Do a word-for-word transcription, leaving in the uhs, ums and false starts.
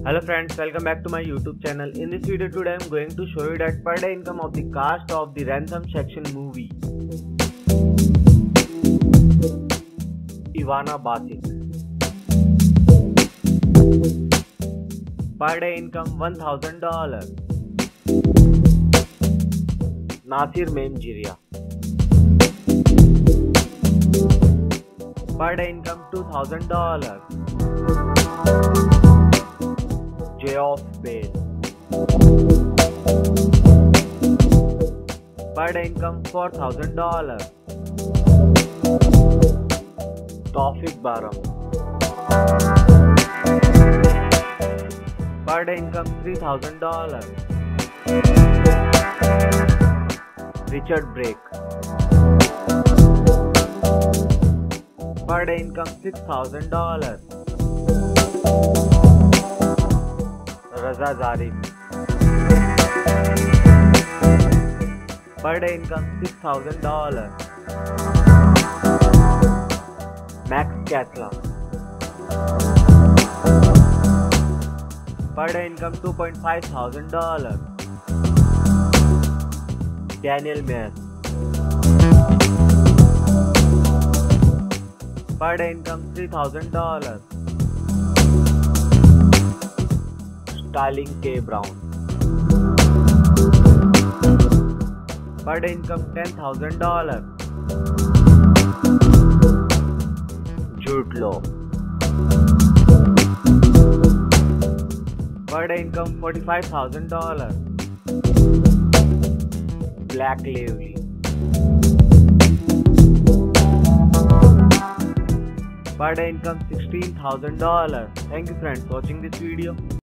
Hello friends, welcome back to my YouTube channel. In this video today I am going to show you that per day income of the cast of the Ransom Section movie. Ivana Basic. Per day income one thousand dollars. Nasir Memjiria. Per day income two thousand dollars. Geoff Bale. Per day income four thousand dollars. Tawfiq Baram. Per day income three thousand dollars. Richard Brake. Per day income six thousand dollars. Raza Zarif. Per day income six thousand dollars. Max Casla. Per day income two point five thousand dollars. Daniel Mayer. Per day income three thousand dollars. Sterling K. Brown. Per day income ten thousand dollars. Jude Law. Per day income forty-five thousand dollars. Blake Lively. Per day income sixteen thousand dollars. Thank you friends for watching this video.